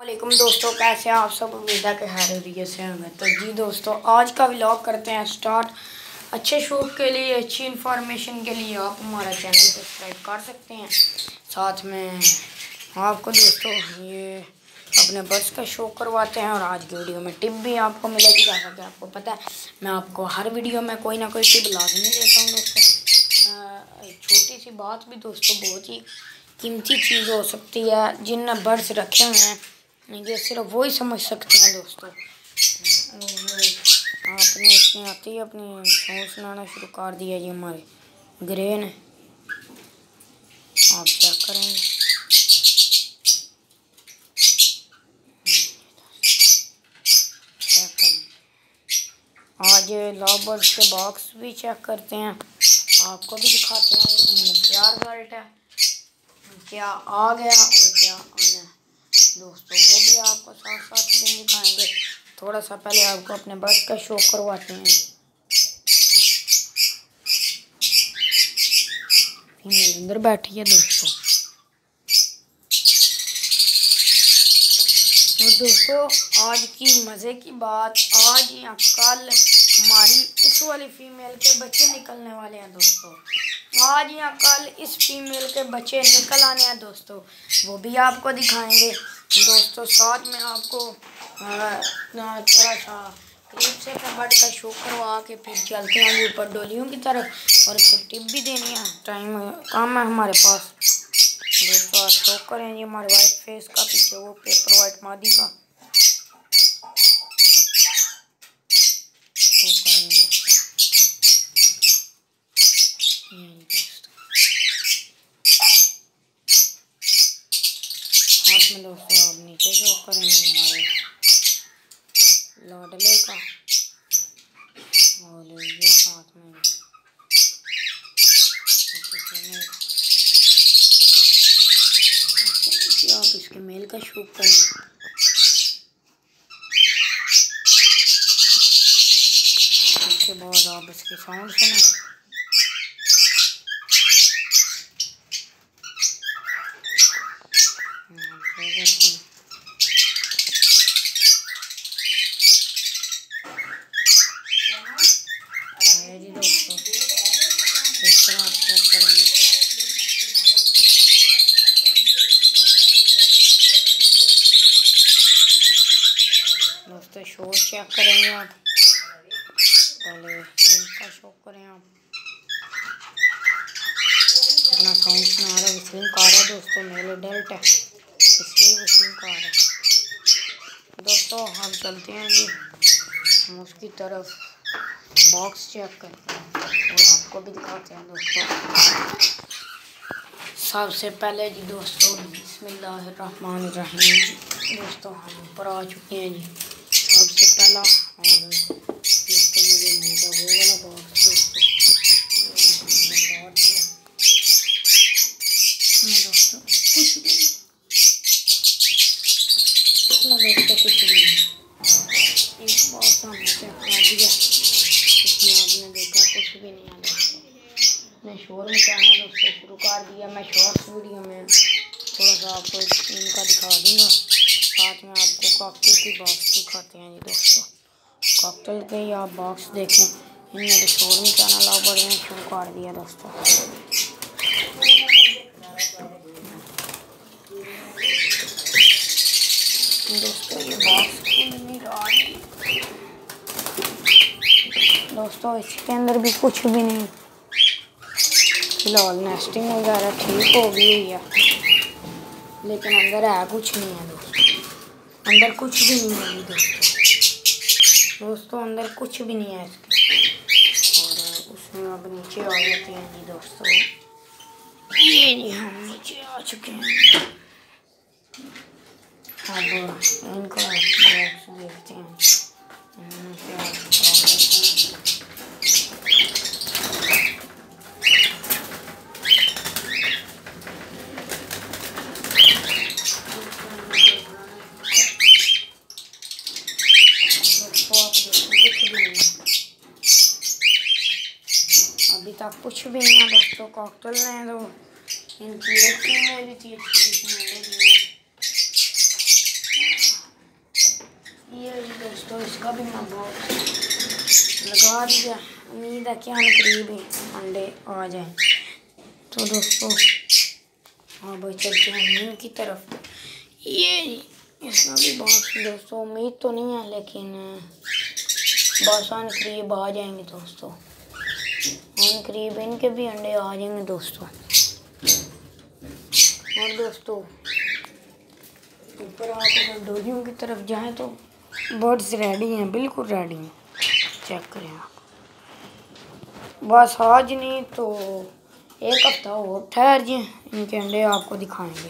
वालेकुम दोस्तों, कैसे हैं आप सब। उम्मीद है कि खैरियत से होंगे। तो जी दोस्तों, आज का व्लॉग करते हैं स्टार्ट। अच्छे शौक के लिए, अच्छी इन्फॉर्मेशन के लिए आप हमारा चैनल सब्सक्राइब कर सकते हैं। साथ में आपको दोस्तों ये अपने बर्ड्स का शो करवाते हैं। और आज की वीडियो में टिप भी आपको मिलेगी। जैसा कि आपको पता है, मैं आपको हर वीडियो में कोई ना कोई टिप लाजमी देता हूँ दोस्तों। छोटी सी बात भी दोस्तों बहुत ही कीमती चीज़ हो सकती है। जिन बर्ड्स रखे हुए हैं ये सिर्फ वो ही समझ सकते हैं दोस्तों। आपने इसने आते ही अपनी सॉन्ग सुनाना शुरू कर दिया जी। हमारे ग्रे ने, आप चेक करेंगे। चेक करें, आज लव बर्ड्स के बॉक्स भी चेक करते हैं, आपको भी दिखाते हैं इनमें क्या रिजल्ट है, क्या आ गया और क्या आना है दोस्तों। वो भी आपको साथ साथ दिन दिखाएंगे। थोड़ा सा पहले आपको अपने बर्ड्स का शो करवाते हैं। फीमेल अंदर बैठी है दोस्तों। और दोस्तों आज की मज़े की बात, आज या कल हमारी इस वाली फीमेल के बच्चे निकलने वाले हैं दोस्तों। आज या कल इस फीमेल के बच्चे निकल आने हैं दोस्तों। वो भी आपको दिखाएंगे दोस्तों। साथ में आपको थोड़ा सा क्लिप से बर्ड का शो करवा के फिर चलते हैं ऊपर डोलियों की तरफ। और फिर टिप भी देनी है, टाइम कम है हमारे पास दोस्तों। आज शो करें जी हमारे वाइट फेस का, पीछे वो पेपर वाइट मादी का शो करेंगे। हाथ में दोस्तों आप नीचे शो करेंगे हमारे लाडले का, और ये साथ में आप इसके मेल का शूट करें। उसके बाद आप इसके साउंड सुने। जी दोस्तों, इस तरह आप चेक करेंगे। दोस्तों शो चेक करेंगे आप, पहले इनका शो करें आप। अपना साउंड सुना रहा है, विस्लिंग कर रहा है दोस्तों। मेल एडल्ट है इसलिए विस्लिंग कर रहा है दोस्तों। हम चलते हैं जी हम उसकी तरफ, बॉक्स चेक करते हैं और आपको भी दिखाते हैं दोस्तों। सबसे पहले जी दोस्तों बिस्मिल्लाहिर्रहमानिर्रहीम जी दोस्तों, हम ऊपर आ चुके हैं जी। सबसे पहला और दोस्तों मुझे मिला वो वाला बॉक्स दोस्तों। दोस्तों कुछ भी नहीं, दोस्तों कुछ भी नहीं। एक बॉक्स हमने चेक कर दिया, इसमें आपने देखा कुछ भी नहीं है दोस्तों। मैं शोर मचाना दोस्तों शुरू कर दिया। मैं शॉर्ट्स वीडियो में थोड़ा सा आपको इनका दिखा दूंगा। साथ में आपको कॉकटेल की बॉक्स दिखाते हैं जी दोस्तों। कॉकटेल के ही आप बॉक्स देखें, इनमें तो शोर मचाना लाभ बढ़िया शुरू कर दिया दोस्तों। दोस्तों ये बॉक्स खुल नहीं रहा दोस्तों, इसके अंदर भी कुछ भी नहीं। फिलहाल नेस्टिंग वगैरह ठीक हो गई है, लेकिन अंदर है कुछ नहीं है दोस्तों। अंदर कुछ भी नहीं है दोस्तों, अंदर कुछ भी नहीं है इसके। और उसमें अब नीचे आ जाते हैं जी दोस्तों। ये जी हम नीचे आ चुके हैं। अब इनका बॉक्स देखते हैं अभी तक कुछ भी नहीं है दोस्तों। कॉकटेल ने तो इनकी एक फीमेल थी, अच्छी फीमेल इसका भी मैं बॉक्स लगा दिया। उम्मीद है कि हम करीब ही अंडे आ जाएं। तो दोस्तों अब चलते हैं नींद की तरफ। ये इसका भी बॉक्स दोस्तों उम्मीद तो नहीं है, लेकिन बस आन करीब आ जाएंगे दोस्तों। आन करीब इनके भी अंडे आ जाएंगे दोस्तों। और दोस्तों ऊपर आप अगर डोरियों की तरफ जाएं तो बर्ड्स रेडी हैं, बिल्कुल रेडी हैं। चेक करें आप। बस आज नहीं तो एक हफ्ता और ठहर जाए, इनके अंडे आपको दिखाएंगे।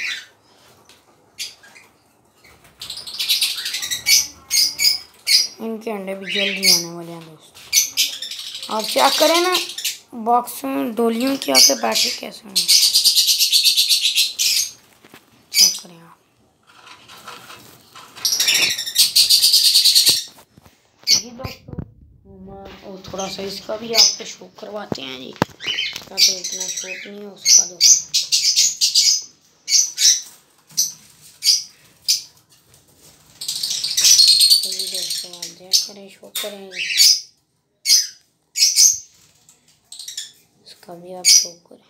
इनके अंडे भी जल्दी आने वाले हैं दोस्तों। आप चेक करें ना बॉक्स में डोलियों के आके बैठे कैसे हैं। चेक करें आप। जी दोस्तों और थोड़ा सा इसका भी आपको शौक करवाते हैं जी। इसका तो इतना शौक नहीं हो सका दोस्तों। तो जी दोस्तों आप देख करें, शौक करें जी। इसका भी आप शौक करें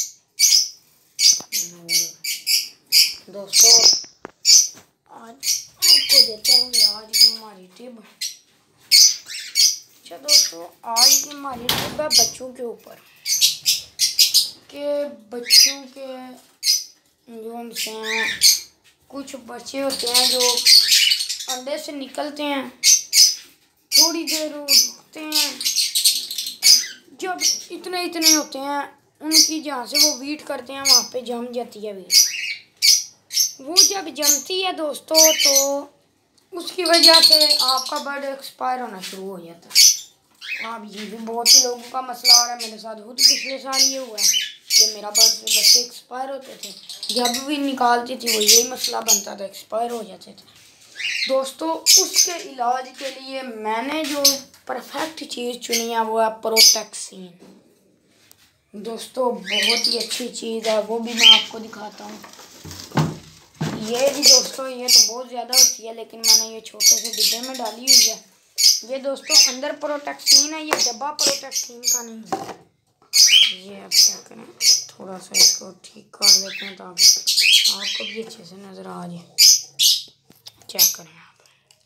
दोस्तों। आज आपको देते हैं आज की हमारी टिप। अच्छा दोस्तों आज की हमारी टिप है बच्चों के ऊपर, के बच्चों के जो उनसे हैं कुछ बच्चे होते हैं जो अंडे से निकलते हैं, थोड़ी देर रुकते हैं, जब इतने इतने होते हैं उनकी जहाँ से वो वीट करते हैं वहाँ पे जम जाती है वीट। वो जब जमती है दोस्तों तो उसकी वजह से आपका बर्ड एक्सपायर होना शुरू हो जाता है। अब ये भी बहुत ही लोगों का मसला आ रहा है, मेरे साथ खुद पिछले साल ये हुआ है कि मेरा बर्ड से बच्चे एक्सपायर होते थे। जब भी निकालती थी वो यही मसला बनता था, एक्सपायर हो जाते थे दोस्तों। उसके इलाज के लिए मैंने जो परफेक्ट चीज़ चुनी है वो है प्रोटेक्सिन दोस्तों। बहुत ही अच्छी चीज़ है, वो भी मैं आपको दिखाता हूँ। ये भी दोस्तों ये तो बहुत ज़्यादा होती है, लेकिन मैंने ये छोटे से डिब्बे में डाली हुई है। ये दोस्तों अंदर प्रोटेक्सिन है, ये डब्बा प्रोटेक्सिन का नहीं है। ये अब क्या करें, थोड़ा सा इसको ठीक कर लेते हैं ताकि आपको भी अच्छे से नज़र आ जाए। चेक करें आप,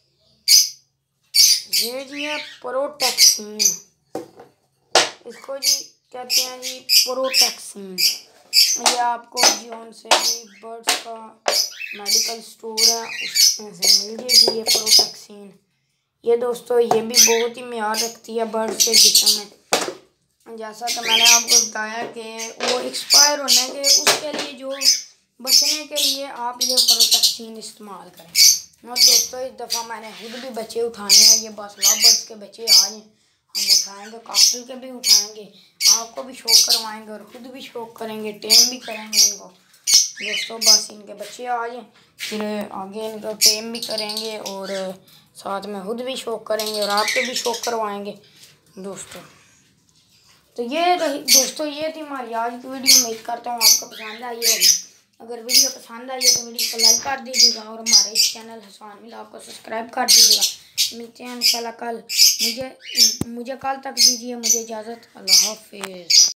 ये जी है प्रोटेक्सिन, इसको जी कहते हैं जी प्रोटेक्सिन। ये आपको जोन से भी बर्ड्स का मेडिकल स्टोर है उसमें से मिल जाएगी ये प्रोटेक्सिन। ये दोस्तों ये भी बहुत ही म्यार रखती है बर्ड के जिस्म में। जैसा कि मैंने आपको बताया कि वो एक्सपायर होने के उसके लिए जो बचने के लिए आप ये प्रोटेक्सिन इस्तेमाल करें। और दोस्तों इस दफ़ा मैंने खुद भी बच्चे उठाने हैं, ये बस लव बर्ड्स के बच्चे आ जाएँ हम उठाएंगे, काफिल के भी उठाएंगे, आपको भी शौक करवाएंगे और खुद भी शौक करेंगे, टेम भी करेंगे इनको दोस्तों। बस इनके बच्चे आ जाएँ फिर आगे इनको टेम भी करेंगे और साथ में खुद भी शौक करेंगे और आपको भी शौक करवाएंगे दोस्तों। तो ये रही दोस्तों, ये थी हमारी आज की वीडियो। उम्मीद करता हूँ आपको पसंद आई होगी। अगर वीडियो पसंद आई है तो वीडियो को लाइक कर दीजिएगा और हमारे इस चैनल हसान मिला को सब्सक्राइब कर दीजिएगा। मिलते हैं इंशाल्लाह कल। मुझे कल तक दीजिए मुझे इजाज़त। अल्लाह हाफिज़।